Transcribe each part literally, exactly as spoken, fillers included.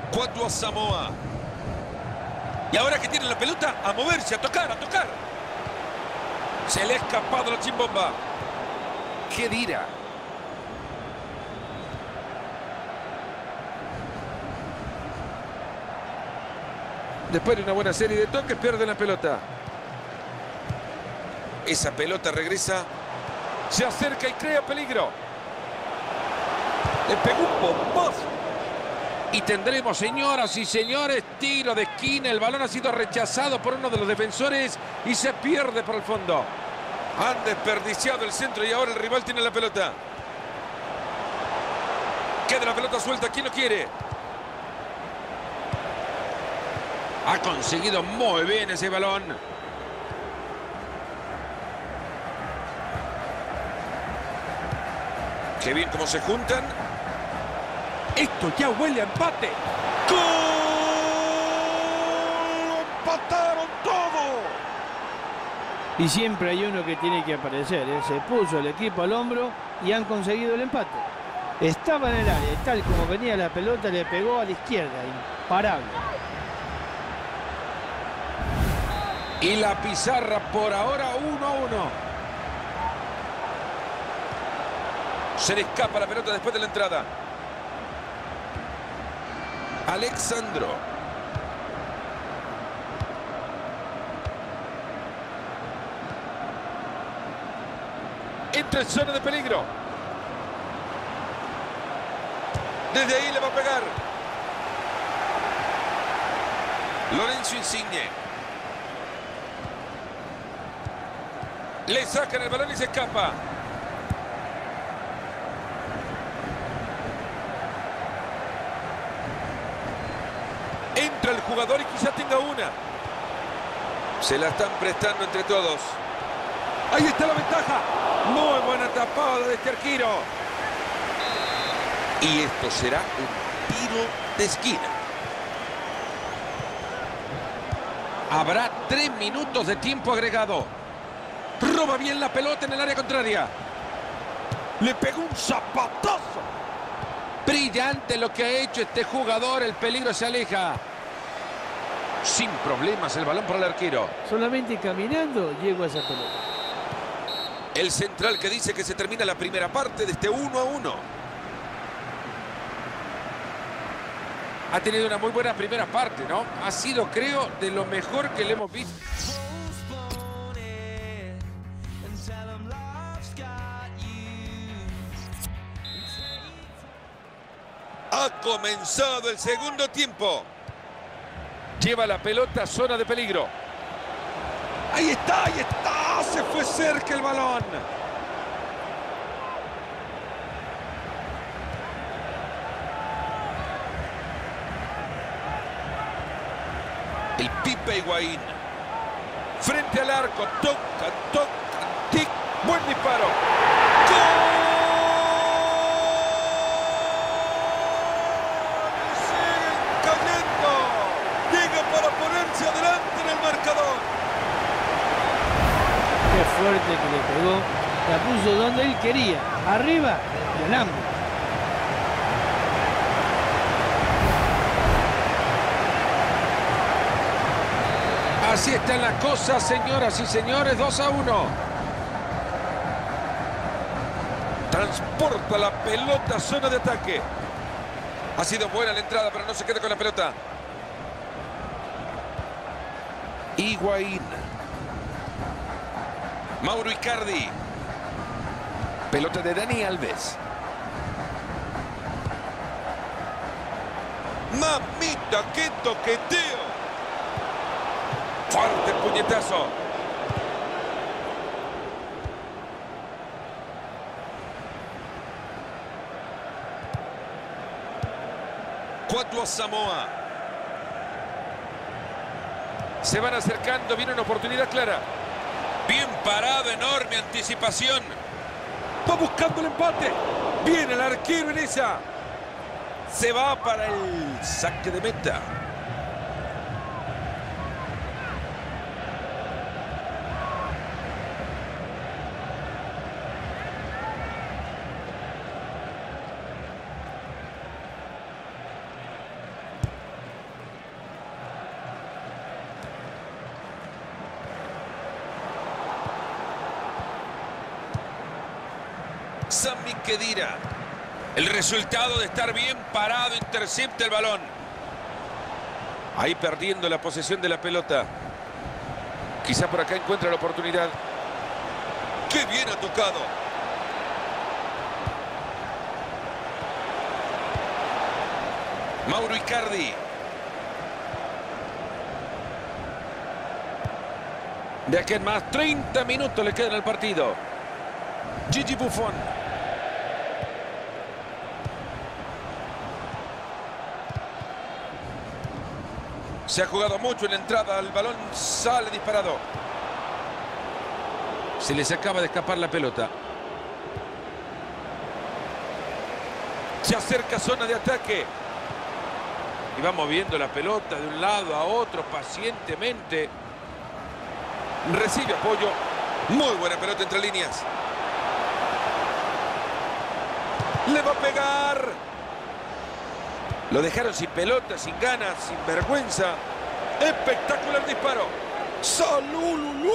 Cuatro a Samoa. Y ahora que tienen la pelota, a moverse, a tocar, a tocar. Se le ha escapado la chimbomba. ¿Qué dirá? Después de una buena serie de toques, pierden la pelota. Esa pelota regresa. Se acerca y crea peligro. Le pegó un bombazo. Y tendremos, señoras y señores, tiro de esquina. El balón ha sido rechazado por uno de los defensores y se pierde por el fondo. Han desperdiciado el centro y ahora el rival tiene la pelota. Queda la pelota suelta. ¿Quién lo quiere? Ha conseguido muy bien ese balón. Qué bien cómo se juntan. Esto ya huele a empate. ¡Gol! ¡Empataron todo! Y siempre hay uno que tiene que aparecer, ¿eh? Se puso el equipo al hombro y han conseguido el empate. Estaba en el área y tal como venía la pelota le pegó a la izquierda. Imparable. Y la pizarra por ahora uno a uno. Se le escapa la pelota después de la entrada. Alexandro. Entra en zona de peligro. Desde ahí le va a pegar. Lorenzo Insigne. Le sacan el balón y se escapa. Entra el jugador y quizá tenga una. Se la están prestando entre todos. Ahí está la ventaja. Muy buena tapada de este arquero. Y esto será un tiro de esquina. Habrá tres minutos de tiempo agregado. Roba bien la pelota en el área contraria. Le pegó un zapatazo. Brillante lo que ha hecho este jugador. El peligro se aleja. Sin problemas el balón para el arquero. Solamente caminando llegó a esa pelota. El central que dice que se termina la primera parte de este uno a uno. Ha tenido una muy buena primera parte, ¿no? Ha sido, creo, de lo mejor que le hemos visto. Ha comenzado el segundo tiempo. Lleva la pelota a zona de peligro. Ahí está, ahí está. Se fue cerca el balón. El Pipe Higuaín. Frente al arco. Toca, toca, tic. Buen disparo. ¡Gol! Para ponerse adelante en el marcador. Qué fuerte que le pegó. La puso donde él quería. Arriba y al ángulo. Así están las cosas, señoras y señores. dos a uno. Transporta la pelota a zona de ataque. Ha sido buena la entrada, pero no se queda con la pelota. Higuaín. Mauro Icardi. Pelota de Dani Alves. ¡Mamita, qué toqueteo! Fuerte puñetazo. Cuatro a Samoa. Se van acercando, viene una oportunidad clara. Bien parado, enorme anticipación. Va buscando el empate. Viene el arquero en esa. Se va para el saque de meta. Sami Khedira. El resultado de estar bien parado, intercepta el balón. Ahí perdiendo la posesión de la pelota. Quizá por acá encuentra la oportunidad. ¡Qué bien ha tocado! Mauro Icardi. De aquí en más, treinta minutos le quedan al partido. Gigi Buffon. Se ha jugado mucho en la entrada, el balón sale disparado. Se les acaba de escapar la pelota. Se acerca zona de ataque. Y va moviendo la pelota de un lado a otro pacientemente. Recibe apoyo. Muy buena pelota entre líneas. Le va a pegar. Lo dejaron sin pelota, sin ganas, sin vergüenza. Espectacular disparo. ¡Salululú!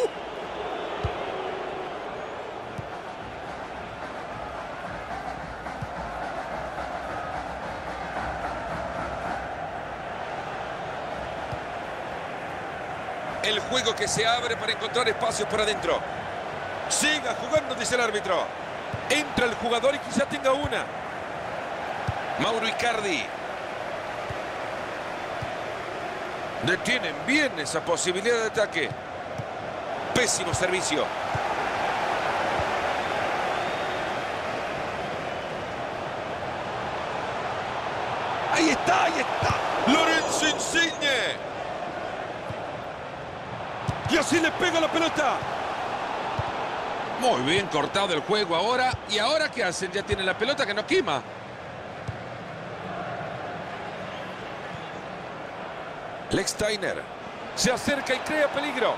El juego que se abre para encontrar espacios por adentro. Siga jugando, dice el árbitro. Entra el jugador y quizá tenga una. Mauro Icardi. Detienen bien esa posibilidad de ataque. Pésimo servicio. Ahí está, ahí está. Lorenzo Insigne. Y así le pega la pelota. Muy bien cortado el juego ahora. ¿Y ahora qué hacen? Ya tienen la pelota que no quema. Lex Steiner. Se acerca y crea peligro.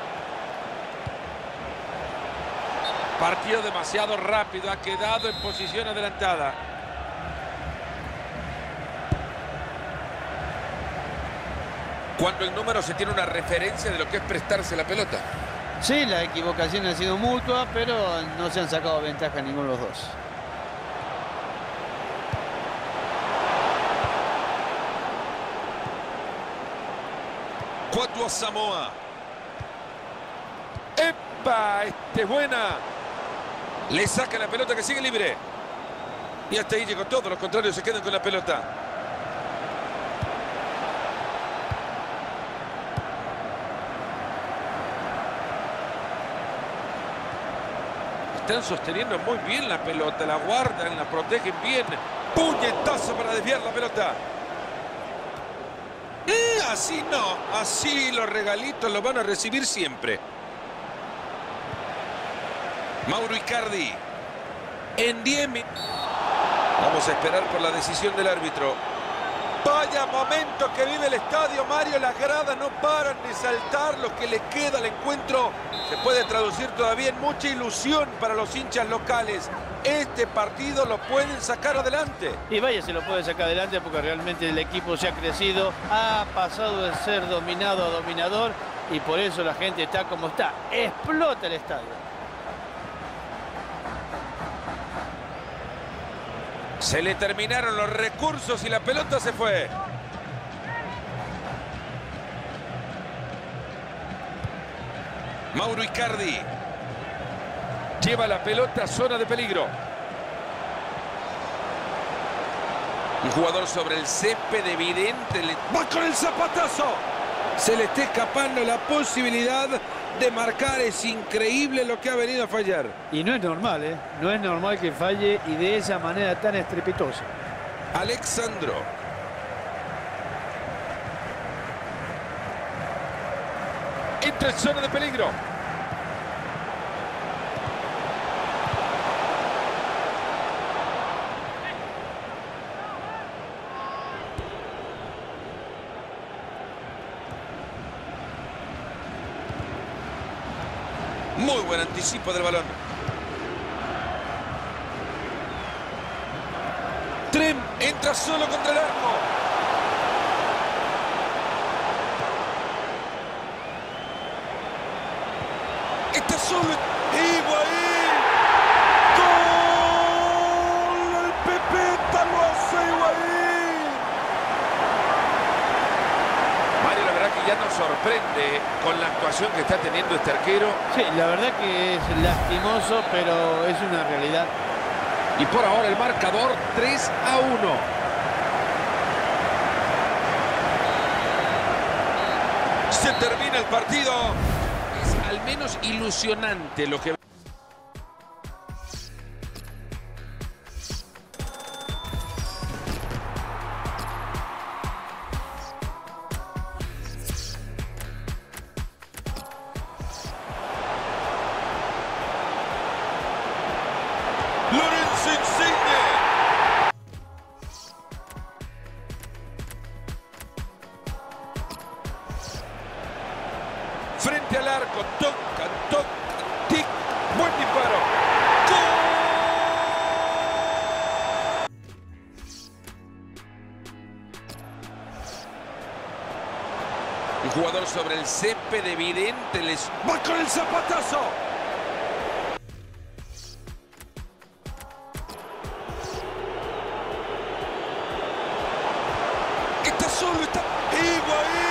Partido demasiado rápido. Ha quedado en posición adelantada. Cuando el número se tiene una referencia de lo que es prestarse la pelota. Sí, la equivocación ha sido mutua, pero no se han sacado ventaja ninguno de los dos. Cuatro a Samoa. ¡Epa! Este es buena. Le saca la pelota que sigue libre. Y hasta ahí llegó todo. Los contrarios se quedan con la pelota. Están sosteniendo muy bien la pelota. La guardan, la protegen bien. Puñetazo para desviar la pelota. Mm, así no. Así los regalitos los van a recibir siempre. Mauro Icardi. En diez minutos. Vamos a esperar por la decisión del árbitro. Vaya momento que vive el estadio, Mario. Las gradas no paran de saltar. Lo que le queda al encuentro se puede traducir todavía en mucha ilusión para los hinchas locales. Este partido lo pueden sacar adelante. Y vaya, se lo puede sacar adelante porque realmente el equipo se ha crecido. Ha pasado de ser dominado a dominador y por eso la gente está como está. Explota el estadio. Se le terminaron los recursos y la pelota se fue. Mauro Icardi. Lleva la pelota a zona de peligro. Un jugador sobre el césped evidente. Le... ¡Va con el zapatazo! Se le está escapando la posibilidad de marcar. Es increíble lo que ha venido a fallar. Y no es normal, ¿eh? No es normal que falle y de esa manera tan estrepitosa. Alexandro. Entra en zona de peligro. Muy buen anticipo del balón. Trem entra solo contra el arco. Está solo. Higuaín. ¡Gol! sorprende con la actuación que está teniendo este arquero. Sí, la verdad que es lastimoso, pero es una realidad. Y por ahora el marcador tres a uno. Se termina el partido. Es al menos ilusionante lo que... Lorenzo Insigne. Frente al arco, toca, toca, tic, buen disparo. ¡Gol! Un jugador sobre el césped evidente les va con el zapatazo. Está solo, está Higuaín.